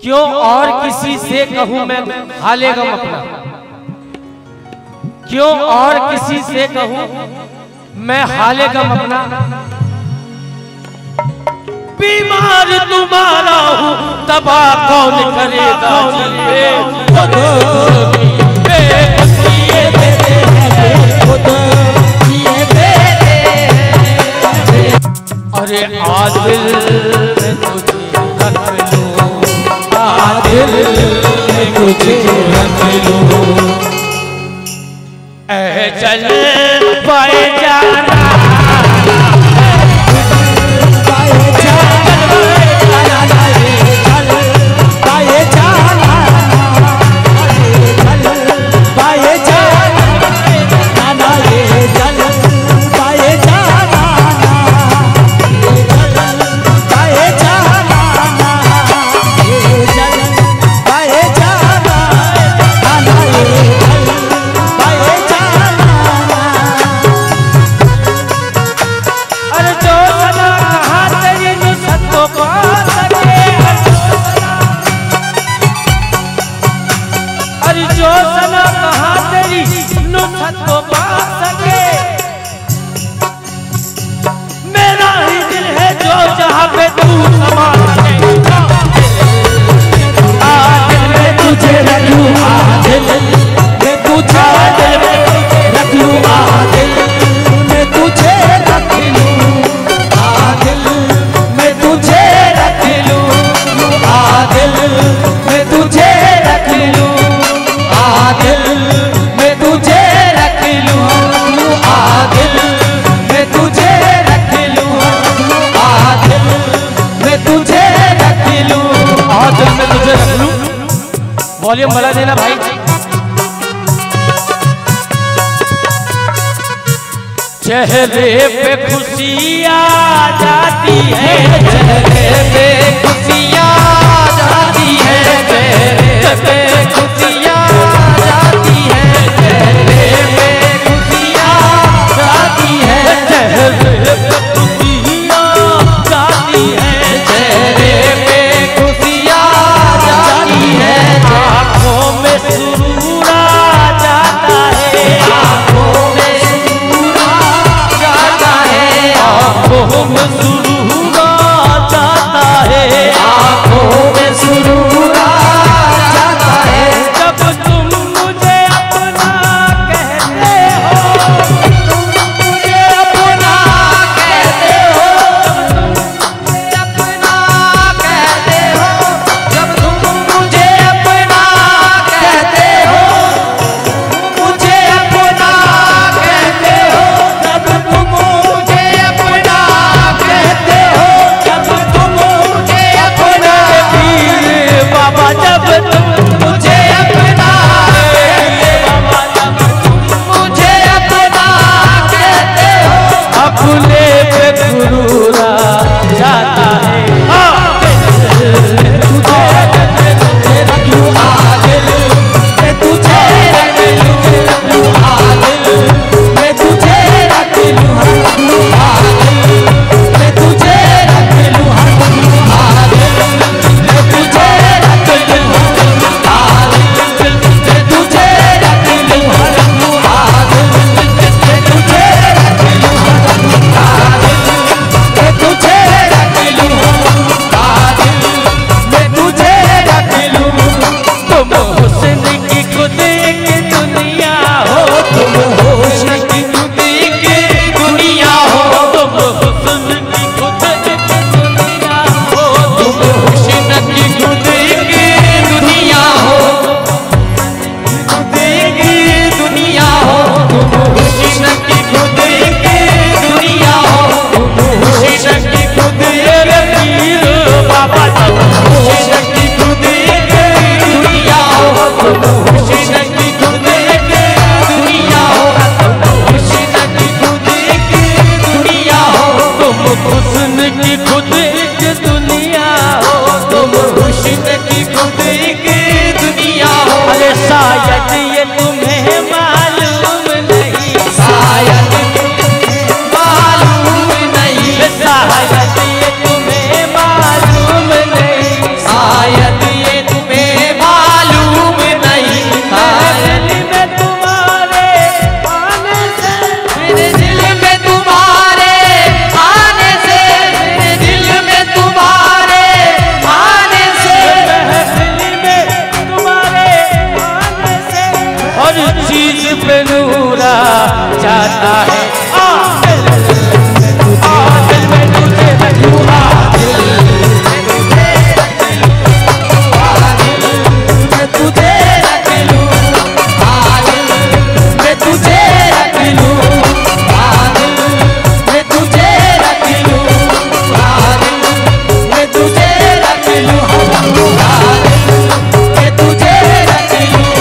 क्यों और किसी से कहूं मैं हाले गम अपना, क्यों और किसी से कहूं मैं हाले गम अपना। बीमार तुम्हारा हूं तबाह कौन करेगा अरे आदिल में तुझे रख लूं, आदिल में तुझे रख लूं, ऐ चल पाए जाना वॉल्यूम बढ़ा देना भाई। चेहरे पे खुशियाँ जाती है, चेहरे पे खुशियाँ जाती है, चेहरे पे खुशियाँ जाती है, चेहरे पे खुशियाँ जाती है, चेहरे पे खुशियाँ जाती है, चेहरे पे खुशियाँ जाती है, आँखों में सुरूर आ जाता है, आँखों में सुरूर आ जाता है, आँखों में सुरूर आ जाता लगता है। दिल में तुझे रख लूं, दिल में तुझे रख लूं, दिल में तुझे रख लूं, दिल में तुझे रख लूं, दिल में तुझे रख लूं, मैं तुझे रख लूं,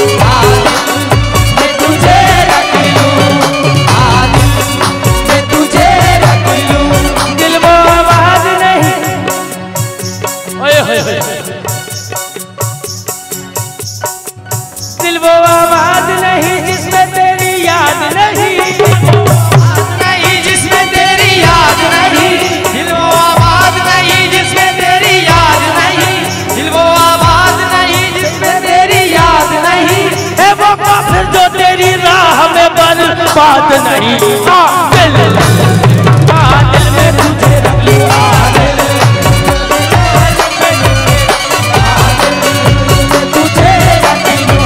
मैं तुझे रख लूं, मैं तुझे रख लूं। दिल वो आवाज नहीं, ओए होए होए, दिल वो आवाज नहीं जिसमें तेरी याद नहीं, नहीं जिसमें तेरी याद नहीं, दिल वो आवाज नहीं जिसमें तेरी याद नहीं, दिल वो आवाज नहीं जिसमें तेरी याद नहीं, है वो काफिर जो तेरी राह में बर्बाद नहीं। दिल में तुझे रख लूं, दिल में तुझे रख लूं,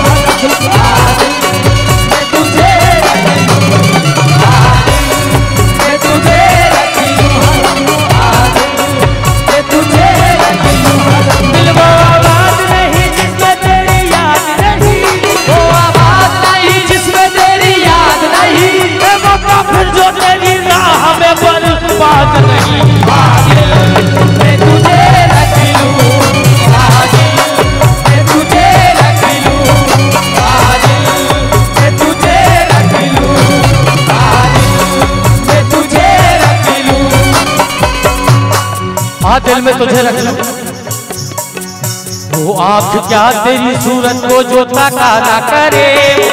मैं तुझे रख लूं, मैं तुझे रख लूं, मैं तुझे रख लूं। दिल वो आवाज नहीं जिसमें तेरी याद नहीं, वो आवाज नहीं जिसमें तेरी याद नहीं, है वो काफिर जो तेरी राह में बर्बाद नहीं। मैं तुझे रख लूं, मैं तुझे रख लूं, मैं तुझे रख लूं, मैं तुझे रख लूं। दिल में तुझे रख लूं। वो आँख क्या तेरी सूरत को जो ताका ना करे,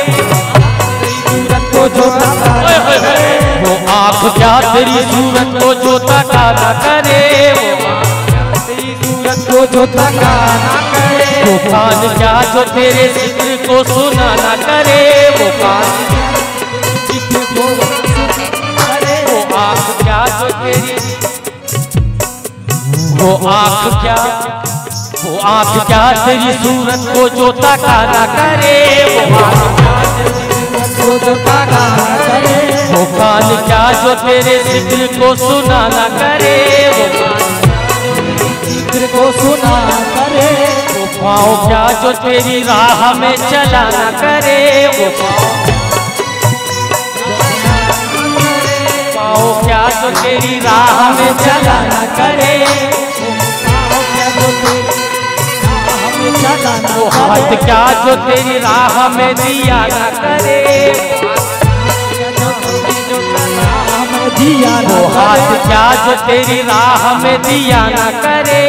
सूरत को जो ताका ना करे, वो आँख क्या तेरी सूरत को जो ताका ना करे, तेरी सूरत को जो ताका ना करे, वो कान क्या जो तेरे जिक्र को सुना ना करे, वो कान जिक्र को करे, वो आँख क्या जो तेरी, वो आँख क्या तेरी सूरत को जो ताका ना करे, वो आँख क्या तेरी सूरत को जो ताका ना करे, वो कान क्या जो तेरे जिक्र को सुना ना करे, वो जिक्र को सुना ना करे, वो पाँव क्या जो तेरी राह में चला ना करे, वो पाँव क्या जो तेरी राह में चला ना करे, वो हाथ क्या जो तेरी राह में दिया ना करे, वो हाथ क्या जो तेरी राह में दिया ना करे,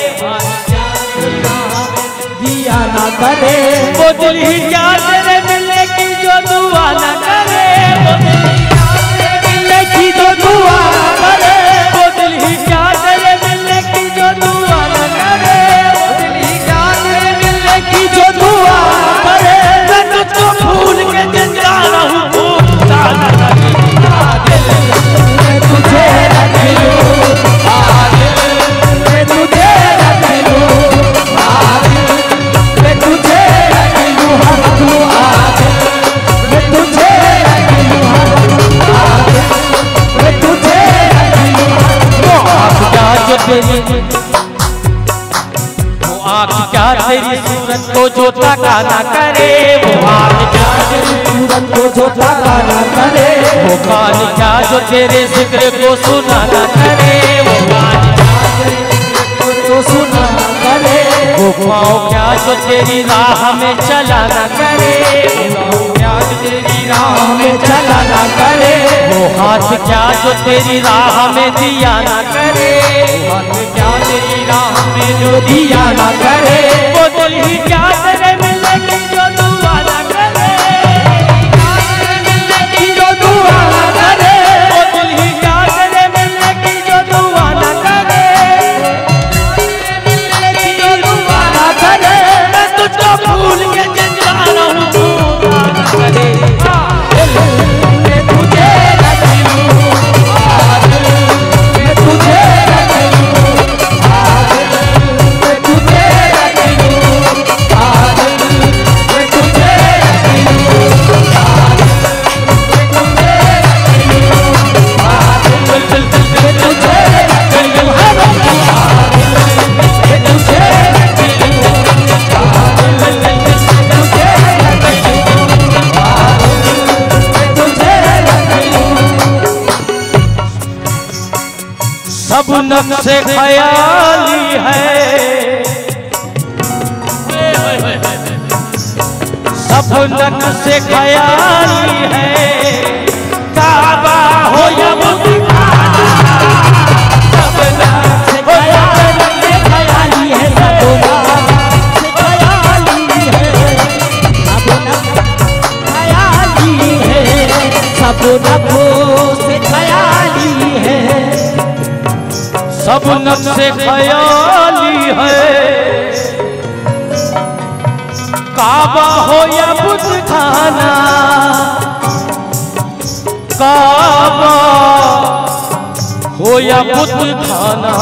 दिया ना करे, वो दिल ही क्या तेरे मिलने की जो दुआ ना करे, वो दिल ही क्या तेरे मिलने की जो दुआ ना करे, वो दिल ही क्या तेरे मिलने की जो दुआ ना करे, वो दिल ही क्या तेरे मिलने की जो दुआ ना करे, मैं तुझको भूल के जिंदा रहूं, भूलता ना कभी। दिल में तुझे रख लूं, दिल में तुझे रख लूं, दिल में तुझे रख लूं, मैं तुझे रख लूं, मैं तुझे रख लूं। वो आँख क्या जो तेरी, वो आँख क्या तेरी सूरत को जो ताका ना करे, वो आँख क्या तेरी सूरत को जो ताका ना करे, वो कान क्या जो तेरे जिक्र को सुना ना करे, वो कान क्या तेरे जिक्र को सुना ना करे, वो पाँव क्या जो तेरी राह में चला ना करे, वो क्या जो तेरी राह में चला ना करे, वो हाथ क्या जो तेरी राह में दिया ना करे, वो हाथ क्या तेरी राह में जो दिया ना करे, वो दिल ही क्या तेरे मिलने की जो दुआ ना करे, मिलने की जो दुआ ना करे, वो दिल ही क्या तेरे मिलने की जो दुआ ना करे, मिलने की जो दुआ ना करे, मैं तुझको भूल के जिंदा रहूं, भूलता ना करे। मैं तुझे रख लूं, मैं तुझे रख लूं, मैं तुझे रख लूं, नक्शे ख्याली है, सब नक्शे ख्याली है, काबा हो या बुतखाना, सब नक्शे ख्याली है, सब नक्शे ख्याली है, सब नक्शे ख्याली है, सब नक्शे ख्याली है, काबा हो या बुतखाना, काबा हो या बुतखाना,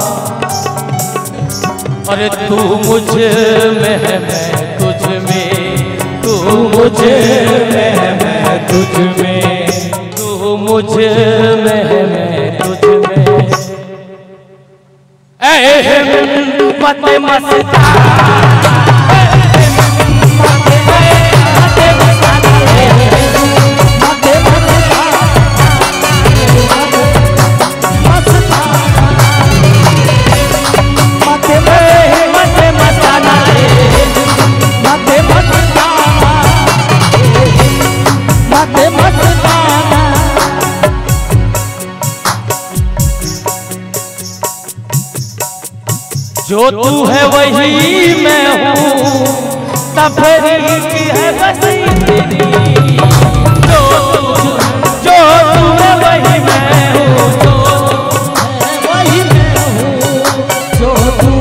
अरे तू मुझ में है मैं तुझ में, तू मुझ में है मैं तुझ में, तू मुझ में है मैं तुझ में, ऐ मत मस्ता जो तू है वही मैं हूँ, तफरीक है बस तेरी, जो तू है वही मैं हूँ, वही मैं हूँ, जो तू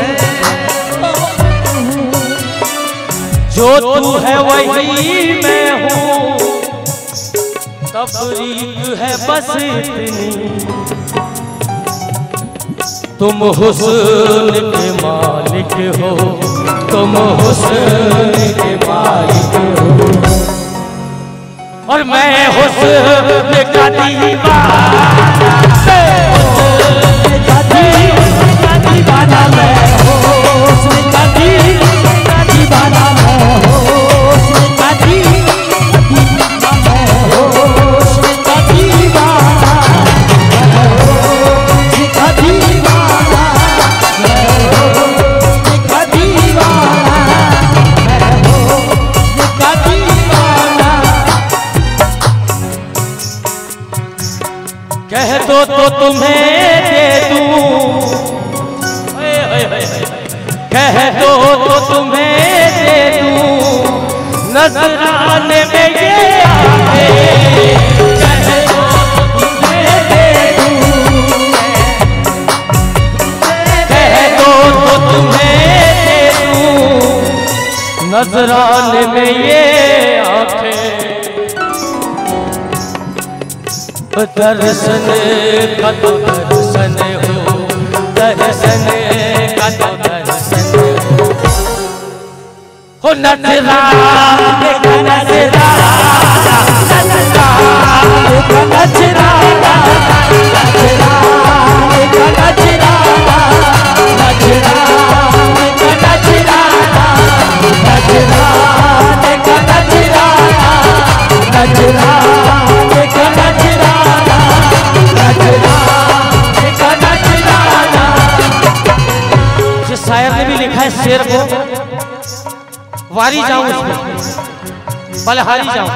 है वही मैं हूँ, तफरीक है बस इतनी, तुम हुस्न के मालिक हो, तुम हुस्न के मालिक हो, और मैं हुस्न का दीवाना, दीवाना मैं हुस्न का दीवाना, मैं हुस्न का कह दो तो तुम्हें दे दूं, कह दो तो तुम्हें दे दूं, नजराने में ये आके, कह दो तो तुम्हें दे दूं, कह दो तो तुम्हें दे दूं, नजराने में ये आके, दर्शन का तो दर्शन हो, दर्शन का तो दर्शन हो, नजराने का नजराना, नजराने का नजराना, नजराने का नजराना, नजराने का नजराना, नजराने का नजराना, नजराने का शायर ने भी लिखा है शेर को, वारी जाऊं उसमें बलहारी जाऊं,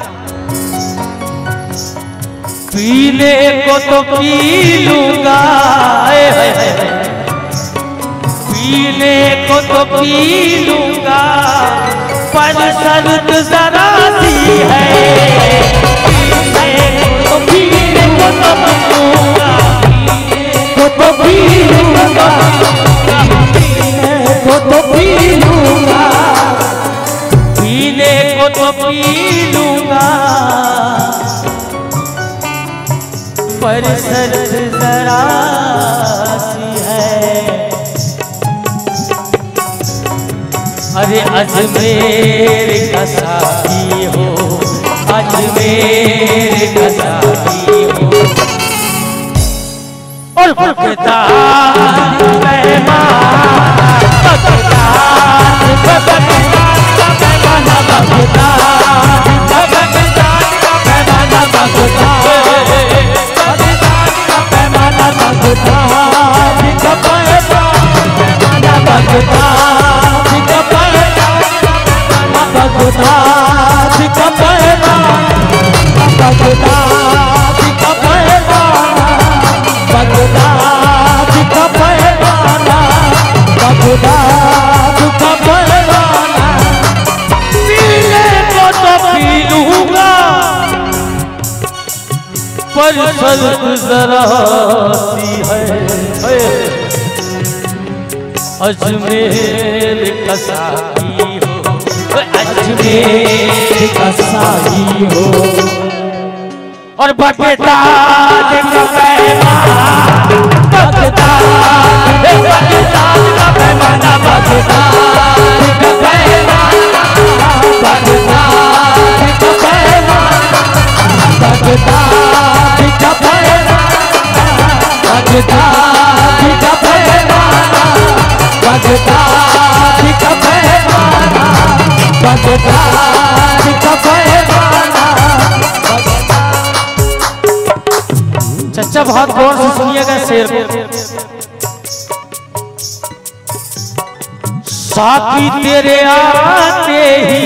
पीने को तो पी लूंगा, पीने को तो पी लूंगा, पर शर्त जरा सी है, पीने को तो पी लूंगा, तो पी लूंगा, को तो पी लूंगा, पीने को तो पी लूंगा, पर शर्त जरा सी है, अरे अजमेर का साथी हो, अजमेर का साथी हो, और खुदा पैमाना बगदाद का पैगाम, बगदाद का पैगाम, बगदाद का पैगाम, बगदाद का पैगाम, बगदाद का पैगाम। पीने को तो पी लूंगा पर शर्त जरा सी है, अजमेर का साकी हो, अजमेर का साकी हो, और बगदाद का पैगाम, बगदाद का पैगाम, बगदाद का पैगाम, बगदाद का पैगाम, बगदाद का पैगाम, बगदाद का पैगाम, बगदाद का पैगाम, बगदाद का पैगाम। चचा बहुत गौर से सुनिएगा शेर को। साकी तेरे आते ही,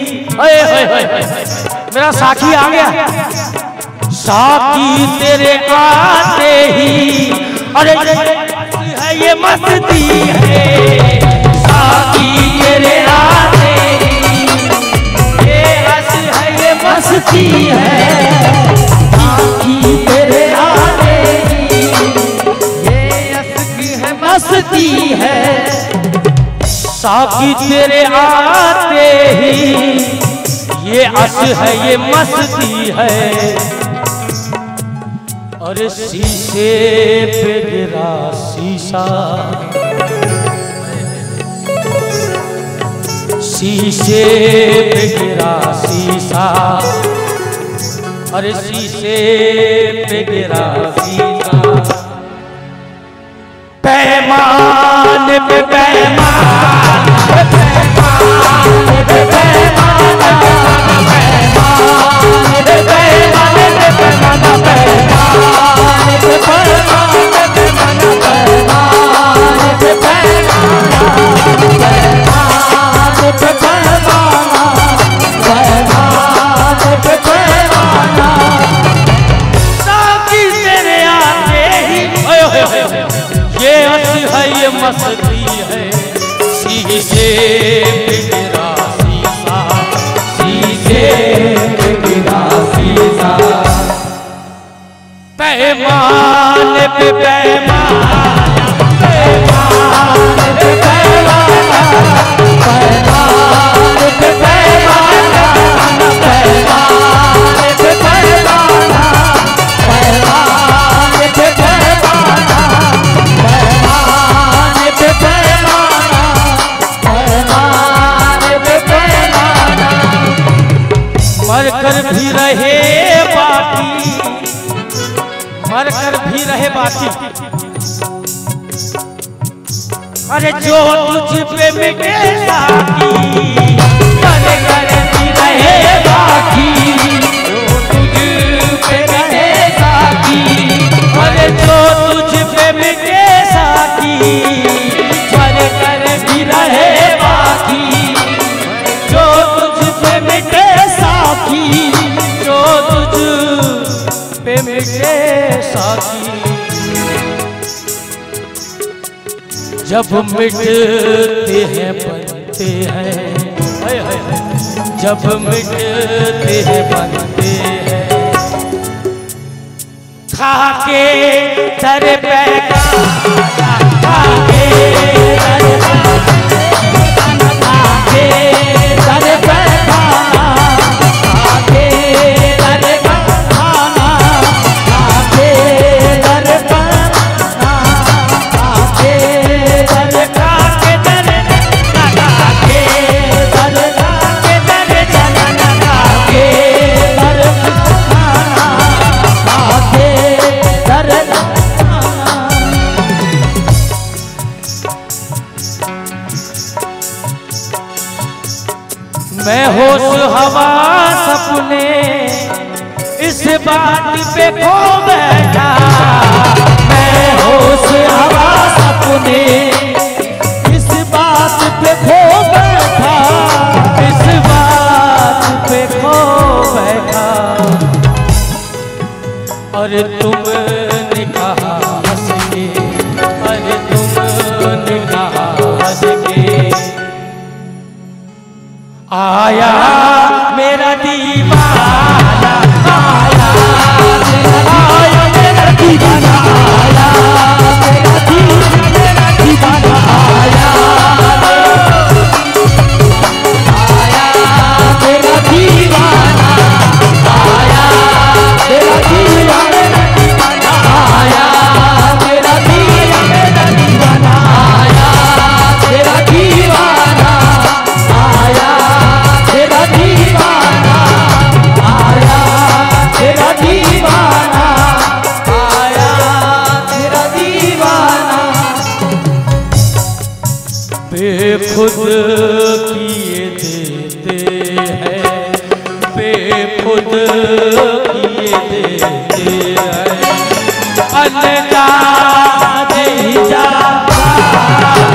मेरा साकी आ गया, साकी तेरे आते ही, अरे है ये मस्ती है, साकी तेरे आते ही, ये हंस है ये मस्ती है, साकी तेरे आते ही, ये हंस की है मस्ती है, साकी तेरे आते ही, ये हंस है ये मस्ती है, और शीशे पे गिरा शीशा, शीशे पे गिरा शीशा, अरे शीशे पे गिरा शीशा, पैमान पे पैमान, पैमान पे पैमान, पैमान पे पैमान, पैमान पे मस्ती है, शीशे पे गिरा शीशा, शीशे पे गिरा शीशा, पैमान पे पैमान, पैमान पे पैमान, पैमान पे पैमान, पैमान पे पैमान, पैमान पे पैमान, मरकर भी रहे बाकी, मरकर भी रहे बाकी, अरे जो तुझ पे मिटे साकी, मरकर भी रहे बाकी, जो तुझ पे रहे साकी, अरे जो तुझ पे मिटे साकी, मरकर भी रहे बाकी, जो तुझ पे मिटे साकी, जो तुझ पे मिटे साकी, जब मिटते हैं बनते हैं, जब मिटते हैं बनते हैं, खाके दर पे खाके दर खाके दर पे खाना, खाके दर खाना, खाके दर खाना, खाके दर खाके दर खाके दर खाके दर जनना, खाके दर खाना, खाके दर मैं होश हवा सपने इस बात पे खो बैठा, मैं होश हवा सपने इस आया मेरा दीवाना, आया मेरा दीवाना, आया मेरा दीवाना, आया मेरा दीवाना, आया मेरा दीवाना, आया मेरा दीवाना, आया मेरा दीवाना, आया मेरा दीवाना, आया मेरा दीवाना, आया मेरा दीवाना। बेखुद किए देते हैं, बेखुद किए देते हैं, अनजान ही जाता